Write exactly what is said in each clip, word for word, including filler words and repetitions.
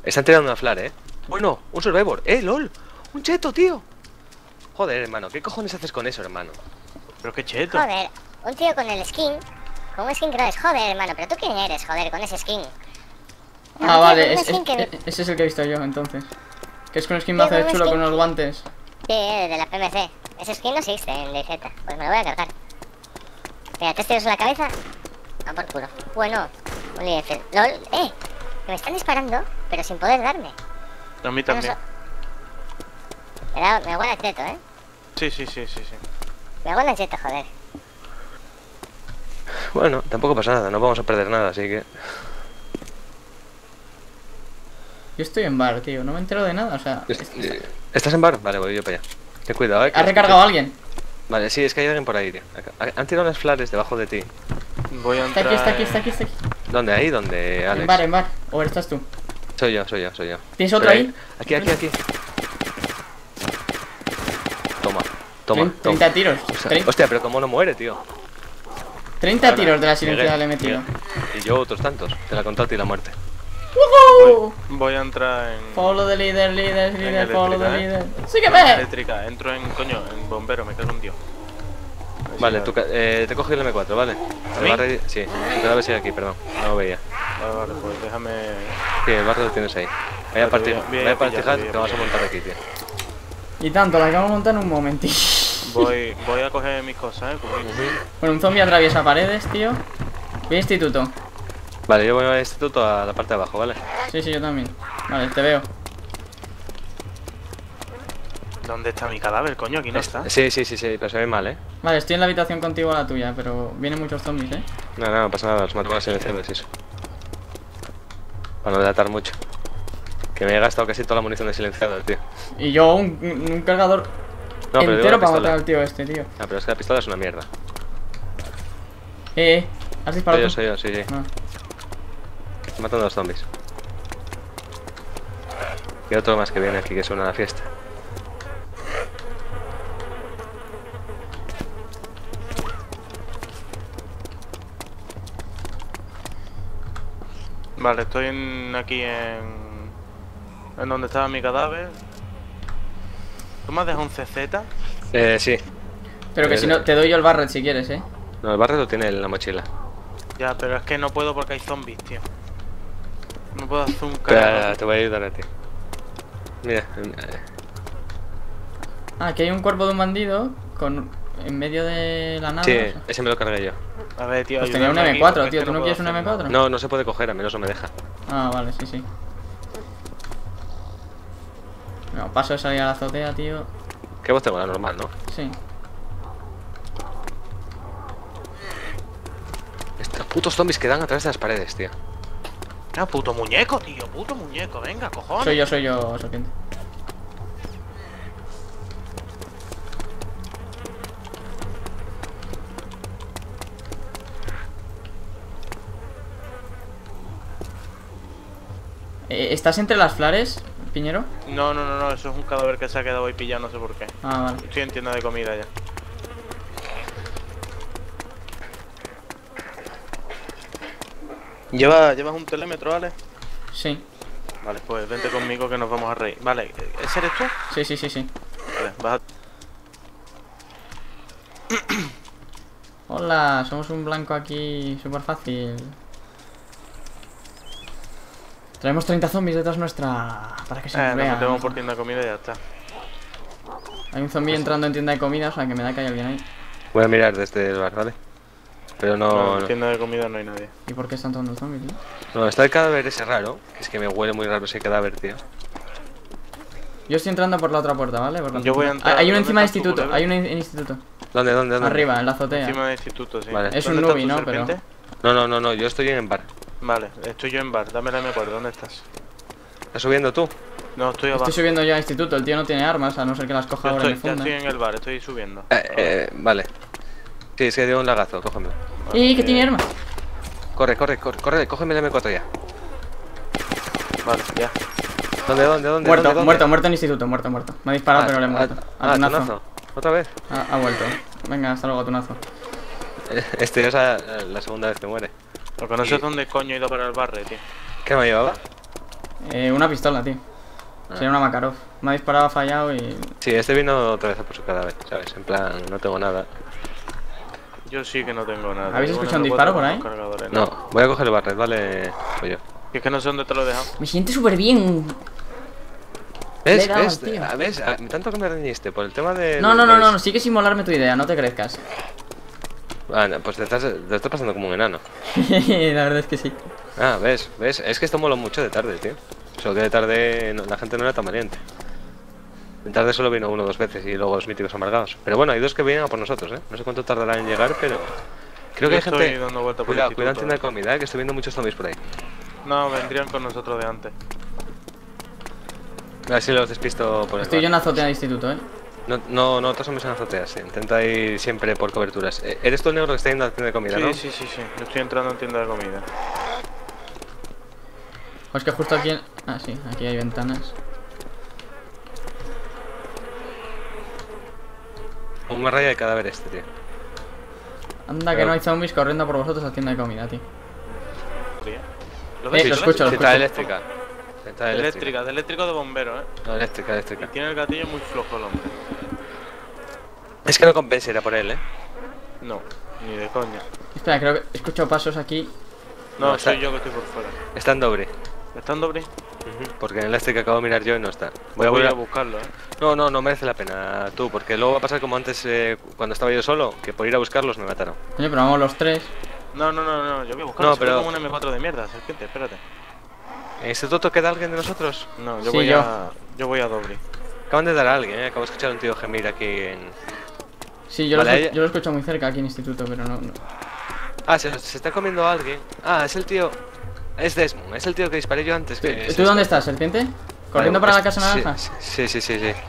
Están tirando una flare, eh. Bueno, un survivor. Eh, lol. Un cheto, tío. Joder, hermano, ¿qué cojones haces con eso, hermano? Pero qué cheto. Joder, un tío con el skin. Con un skin que no es. Joder, hermano, pero tú quién eres, joder, con ese skin. Ah, vale, es, es, es, que... ese es el que he visto yo, entonces. Que es con skin Tío, mazo de con un chulo skin- con unos guantes. Sí, de la P M C. Ese skin no existe en D Z. Pues me lo voy a cargar. Mira, tres tiros en la cabeza. A por culo. Bueno, un I F. LOL, eh. Que me están disparando, pero sin poder darme. A mí también. Me, da, me aguanta el cheto, eh. Sí, sí, sí, sí, sí. Me aguanta el cheto, joder. Bueno, tampoco pasa nada, no vamos a perder nada, así que... Yo estoy en bar, tío, no me entero de nada, o sea... Est- es- eh, ¿Estás en bar? Vale, voy yo para allá. Ten cuidado, eh. que ¿Ha los- recargado a alguien? Vale, sí, es que hay alguien por ahí, tío. Acá- Han tirado unas flares debajo de ti. Voy a Está entrar. aquí, está aquí, en- está aquí, está aquí. ¿Dónde? Ahí, ¿dónde, Alex? En bar, en bar. ¿O estás tú? Soy yo, soy yo, soy yo. ¿Tienes otro Pero ahí? Aquí, aquí, aquí. Toma, toma, Trein- toma. treinta tiros. O sea, Trein- hostia, pero cómo no muere, tío. treinta tiros de la silenciada le he Miguel, metido. Miguel. Y yo otros tantos. Te la contó a ti la muerte. ¡Woohoo! Voy a entrar en. Follow the leader, leader, En leader, follow the eléctrica, leader. ¡Sígueme! Eléctrica, entro en. Coño, en bombero, me cago en Dios. A ver si Vale, me- tú, ca- eh, te coge el M cuatro, ¿vale? El mí? barrio- sí, el barrio sigue aquí, perdón. No lo veía. Vale, vale, pues déjame. Sí, el barrio lo tienes ahí. Vaya Vale, partir, bien, bien vaya pillado, partijar bien que vamos a pillado. montar aquí, tío. Y tanto, la acabo de montar en un momentito. Voy, voy a coger mis cosas, eh. Conmigo. Bueno, un zombie atraviesa paredes, tío. Voy a instituto. Vale, yo voy al instituto a la parte de abajo, ¿vale? Sí, sí, yo también. Vale, te veo. ¿Dónde está mi cadáver, coño? Aquí no está. Sí, sí, sí, sí, pero se ve mal, ¿eh? Vale, estoy en la habitación contigo a la tuya, pero vienen muchos zombies, ¿eh? No, no, no pasa nada, los matamos silenciados, eso. Para no delatar mucho. Que me he gastado casi toda la munición de silenciado, tío. Y yo un, un- un cargador No, pero digo entero la para pistola. matar al tío este, tío. Ah, pero es que la pistola es una mierda. Eh, eh, ¿has Soy disparado yo, tú? soy yo, sí, sí. Ah. Estoy matando a los zombies. Y otro más que viene aquí, que suena a la fiesta. Vale, estoy en, aquí en. En donde estaba mi cadáver. ¿Tú me has dejado un C Z? Eh, sí. Pero que Eh, si no, te doy yo el barret si quieres, ¿eh? No, el barrio lo tiene en la mochila. Ya, pero es que no puedo porque hay zombies, tío. No puedo hacer un Espera, cargador. te voy a ayudar a ti. Mira, eh, Ah, aquí hay un cuerpo de un bandido con en medio de la nada. sí, o sea. ese me lo cargué yo. A ver, tío. Pues tenía un ayúdame M aquí, cuatro, porque tío. es que ¿Tú no puedo quieres un hacer M cuatro? nada. No, no se puede coger, a menos no me deja. Ah, vale, sí, sí. No, paso de salir a la azotea, tío. ¿Qué voz tengo? La normal, ¿no? Sí. Estos putos zombies que dan a través de las paredes, tío. Ah, puto muñeco, tío. Puto muñeco. Venga, cojones. Soy yo, soy yo, serpiente. Eh, ¿Estás entre las flores, Piñero? No, no, no, no. Eso es un cadáver que se ha quedado ahí pillado, no sé por qué. Ah, vale. Estoy en tienda de comida ya. ¿Lleva, ¿Llevas un telémetro, Ale? Sí. Vale, pues vente conmigo que nos vamos a reír. Vale, ¿ese eres tú? Sí, sí, sí, sí. Vale, vas a... Hola, somos un blanco aquí súper fácil. Traemos treinta zombies detrás nuestra para que se Eh, nos nos vea. metemos por tienda de comida y ya está. Hay un zombie entrando en tienda de comida, o sea que me da que hay alguien ahí. Voy a mirar desde el bar, ¿vale? Pero No, no... en No, tienda de comida no hay nadie. ¿Y por qué están todos los zombies, tío? no, está el cadáver ese raro. Que es que me huele muy raro ese cadáver, tío. Yo estoy entrando por la otra puerta, ¿vale? Por la Yo voy a otra. entrar- Ah, hay uno ¿dónde encima de estás tú, instituto, culebra? hay uno en en instituto. ¿Dónde, dónde, dónde? Arriba, en la azotea. Encima del instituto, sí. Vale. Es un ¿Dónde nubi, está tu ¿no? Pero- serpiente? No, no, no, no, yo estoy en bar. Vale, estoy yo en bar. Dame la M cuatro. ¿Dónde estás? ¿Estás subiendo tú? No, estoy abajo. Estoy subiendo yo al instituto, el tío no tiene armas, a no ser que las coja Yo ahora y estoy, me ya funda. estoy en el bar, estoy subiendo. Eh, eh, vale. Sí, es que dio un lagazo, cógemelo. ¡Y que Eh, tiene armas! Corre, corre, corre, corre, cógeme el M cuatro ya. Vale, ya. ¿Dónde, dónde, dónde? Muerto, dónde, dónde? muerto, muerto en instituto, muerto, muerto. Me ha disparado, Ah, pero le he ah, muerto. Ah, A tunazo. tunazo. ¿Otra vez? Ha, ha vuelto. Venga, hasta luego, tunazo. Eh, Este es la, la segunda vez que muere. Lo que no sé Y- es dónde coño he ido para el barre, tío. ¿Qué me llevaba? Eh, una pistola, tío. Ah. Sería una Makarov. Me ha disparado, ha fallado y... Sí, este vino otra vez a por su cadáver, ¿sabes? En plan, no tengo nada. Yo sí que no tengo nada. ¿Habéis Tengo escuchado un una disparo M por cuatro ahí? con cargadores, No, voy a coger el barret, ¿vale? Pollo. Y es que no sé dónde te lo he dejado. Me siente súper bien. Le ¿Ves? he dado, ¿Ves? tío. Ah, ¿Ves? Ah, tanto que me reñiste por el tema de... No, no, no, de- no, no, sigue sin molarme tu idea, no te crezcas. Ah, no, pues te estás, te estás pasando como un enano. La verdad es que sí. Ah, ¿ves? ¿Ves? Es que esto mola mucho de tarde, tío. Solo que de tarde no- la gente no era tan valiente. De tarde solo vino uno o dos veces y luego los míticos amargados. Pero bueno, hay dos que vienen a por nosotros, ¿eh? No sé cuánto tardarán en llegar, pero... Creo que Yo hay estoy gente... dando vueltas por el Cuidado, cuidado en instituto. tienda de comida, ¿eh? Que estoy viendo muchos zombies por ahí. No, vendrían con nosotros de antes. A ver si los despisto por el Estoy yo en bar. la azotea de instituto, eh. No, no, no todos zombies en azoteas, sí. Intenta ir siempre por coberturas. Eh, ¿Eres tú el negro que está yendo a la tienda de comida, Sí, no? sí, sí, sí. Yo estoy entrando en tienda de comida. Pues que justo aquí... en- Ah, sí, aquí hay ventanas. Una raya de cadáver este, tío. Anda, que Pero- no hay zombies corriendo por vosotros a la tienda de comida, tío. Fría. ¿Lo Eh, ves? lo ¿Lo escucho, lo ves? Está escucho. eléctrica. Está De eléctrica. eléctrica, de eléctrico de bombero, ¿eh? No, eléctrica, Y eléctrica. tiene el gatillo muy flojo el hombre. Es que no compensa ir a por él, ¿eh? No, ni de coña. Espera, creo que he escuchado pasos aquí. No, No, está- soy yo que estoy por fuera. Está en doble. ¿Están doble? Porque en eléctrica acabo de mirar yo y no está. Voy Voy a a, volver a... buscarlo, ¿eh? No, no, no merece la pena tú, porque luego va a pasar como antes eh, cuando estaba yo solo, que por ir a buscarlos me mataron. Coño, pero vamos los tres. No, no, no, no, yo voy a buscarlo. No, Si fue pero- como un M cuatro de mierda, serpiente, espérate. ¿En instituto queda alguien de nosotros? No, yo Sí, voy yo. a. Yo voy a doble. Acaban de dar a alguien, ¿eh? Acabo de escuchar a un tío gemir aquí en... Sí, yo, Vale, lo, escu- ella- yo lo escucho muy cerca aquí en instituto, pero no... no. Ah, se, se está comiendo a alguien. Ah, es el tío... Es Desmond, es el tío que disparé yo antes. Que ¿Tú dónde estás, serpiente? ¿Corriendo para la casa naranja? Sí, sí, sí, sí.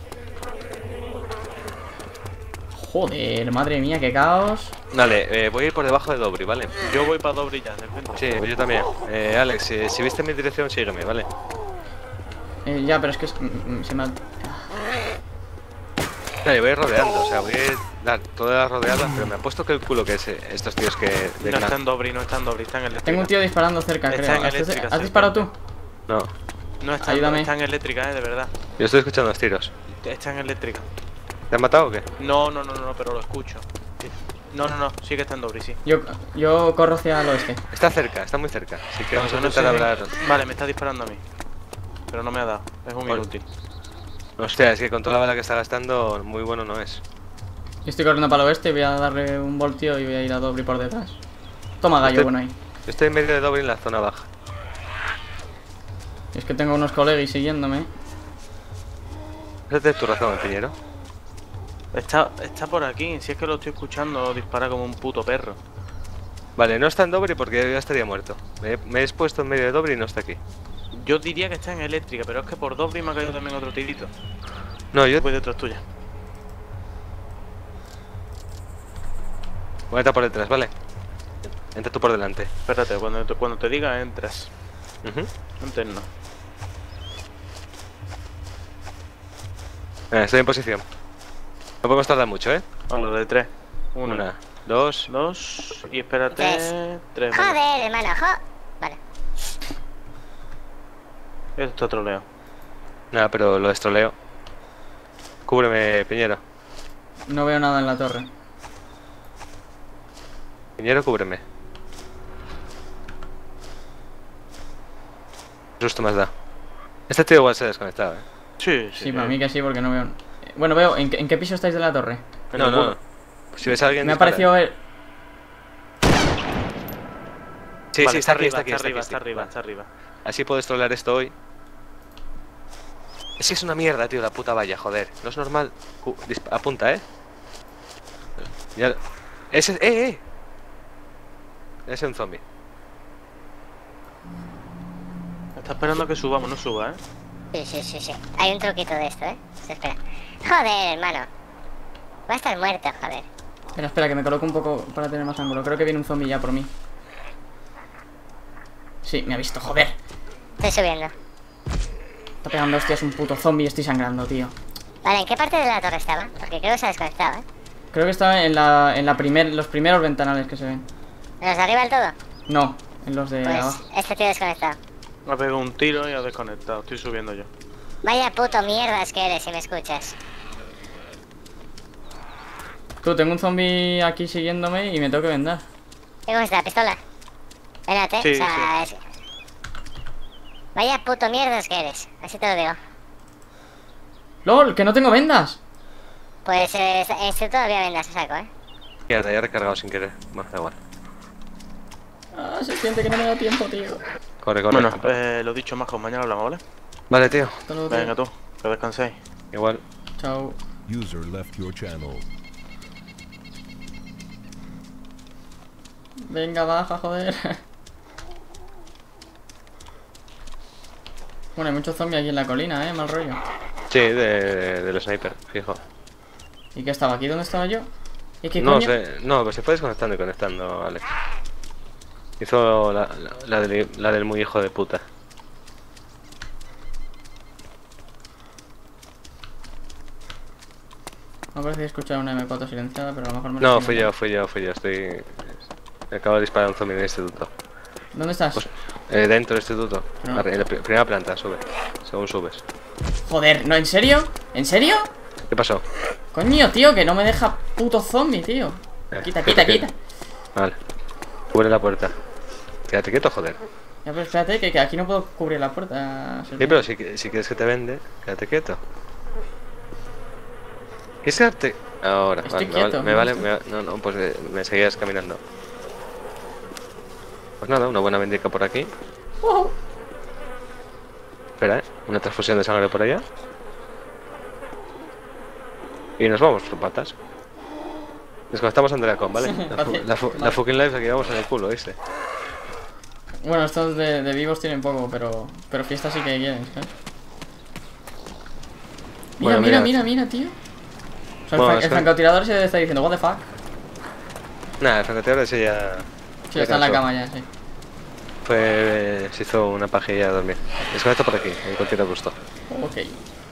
Joder, madre mía, qué caos. Vale, eh, voy a ir por debajo de Dobry, ¿vale? Yo voy para doble ya, serpiente. Sí, yo también. Eh, Alex, si, si viste mi dirección, sígueme, ¿vale? Eh, ya, pero es que es- mm, mm, se me ha... Vale, voy a ir rodeando, o sea, voy a ir dar toda la rodeada, pero me apuesto que el culo que es eh, estos tíos que... de No clan- está en doble, no está en doble, está en eléctrica. Tengo un tío disparando cerca, Está creo. en ¿Has, eléctrica, has sí, disparado tú? No, No está en, Ayúdame. está en eléctrica, eh, de verdad. yo estoy escuchando los tiros. Está en eléctrica. ¿Te han matado o qué? No, no, no, no, pero lo escucho. No, no, no, sí que está en doble, sí. Yo, yo corro hacia el oeste. Está cerca, está muy cerca, así que vamos a Yo no intentar sé. hablar... Vale, me está disparando a mí. Pero no me ha dado, es un Bueno. inútil. Hostia, es que con toda la bala que está gastando, muy bueno no es. Yo estoy corriendo para el oeste, voy a darle un voltio y voy a ir a doble por detrás. Toma gallo, Estoy- bueno ahí. Yo estoy en medio de Dobry en la zona baja. Es que tengo unos colegas siguiéndome. Esa es tu razón, piñero. Está, está por aquí, si es que lo estoy escuchando, dispara como un puto perro. Vale, no está en Dobry porque yo ya estaría muerto. Me, me he puesto en medio de Dobry y no está aquí. Yo diría que está en eléctrica, pero es que por doble me ha caído también otro tirito. No, yo Voy detrás tuya. voy a estar por detrás, ¿vale? Entra tú por delante. Espérate, cuando te, cuando te diga entras. Ujú. Antes no. Eh, estoy en posición. No podemos tardar mucho, ¿eh? A lo de tres. Una, Una, dos... dos y espérate. Tres. Tres. vale. Joder, hermano, jo. Vale. Esto está troleo. Nada, pero lo destroleo. Cúbreme, Piñero. No veo nada en la torre. Piñero, cúbreme. Qué susto me has dado. Este tío igual se ha desconectado, ¿eh? Sí, sí. Sí, para mí que sí, porque no veo... Eh, Bueno, veo... ¿En qué, en qué piso estáis de la torre? En No, no, ninguno. no. Pues si ves a alguien... Me ha dispara. parecido ver... Sí, Vale, sí, está aquí, está aquí, está está arriba, aquí, está arriba, Vale. está arriba. Así puedo destrolar esto hoy. Es que es una mierda, tío, la puta valla, joder. No es normal. Cu- disp- apunta, ¿eh? Ya... Ese... ¡Eh, eh! Ese es un zombie. Está esperando a que subamos, no suba, ¿eh? Sí, sí, sí, sí. Hay un truquito de esto, ¿eh? Se espera. Joder, hermano. Va a estar muerto, joder. Espera, espera, que me coloco un poco para tener más ángulo. Creo que viene un zombie ya por mí. Sí, me ha visto, joder. Estoy subiendo. Está pegando hostias un puto zombie, estoy sangrando, tío. Vale, ¿en qué parte de la torre estaba? Porque creo que se ha desconectado, ¿eh? Creo que estaba en la, en la primer, los primeros ventanales que se ven. ¿En los de arriba del todo? No, en los de Pues abajo. este tío desconectado. Me ha pegado un tiro y ha desconectado. Estoy subiendo yo. Vaya puto mierdas que eres si me escuchas. Tú, tengo un zombie aquí siguiéndome y me tengo que vendar. ¿Cómo está la pistola? Espérate, Sí, o sea, es- Vaya puto mierdas que eres, así te lo digo. ¡Lol! ¡Que no tengo vendas! Pues eh, este todavía vendas a saco, ¿eh? Mierda, ya he recargado sin querer. Bueno, da igual. Ah, se siente que no me da tiempo, tío. Corre, corre. Bueno, eh, lo dicho, Majo, mañana hablamos, ¿vale? Vale, tío. Hasta luego, tío. Venga tú, que descanséis. Igual. Chao. User left your channel. Venga, baja, joder. Bueno, hay muchos zombies aquí en la colina, eh, mal rollo. Sí, de, de- del sniper, fijo. ¿Y qué estaba aquí? ¿Dónde estaba yo? ¿Y qué No coño? sé, no, pues se fue desconectando y conectando, Alex. Hizo la, la, la del, la del muy hijo de puta. Me parece escuchar una eme cuatro silenciada, pero a lo mejor me lo No, estoy fui yo, inventando. fui yo, fui yo. Estoy. Acabo de disparar a un zombie en el instituto. ¿Dónde estás? Pues, eh, dentro del instituto. No. Arri- En la pri- primera planta, sube. Según subes. Joder, ¿no? ¿En serio? ¿En serio? ¿Qué pasó? Coño, tío, que no me deja puto zombie, tío. Eh, Quita, que- quita, que- quita. Vale. Cubre la puerta. Quédate quieto, joder. Ya, pero espérate, que, que aquí no puedo cubrir la puerta. Sí, pero si, si quieres que te vende, quédate quieto. ¿Quieres quedarte? Ahora, Estoy vale, quieto, me no vale, estoy- me vale, me va- no, no, pues eh, me seguías caminando. Pues nada, una buena vendica por aquí. Wow. Espera, eh, una transfusión de sangre por allá. Y nos vamos, por patas. Desconectamos Andreacon, ¿vale? La, fu- Fácil. la, fu- la Vale. fucking life aquí vamos en el culo, ¿viste? Bueno, estos de, de vivos tienen poco, pero pero fiesta sí que quieren, ¿sabes? Mira, Bueno, mira, mira. mira, mira, tío. O sea, Bueno, el, es fran- el que- francotirador se está diciendo, what the fuck. Nada, el francotirador ese ya. Sí, ya está en la cansó. cama ya, sí. Fue. Se hizo una pajilla a dormir. Desconecta por aquí, en cualquier gusto. Ok.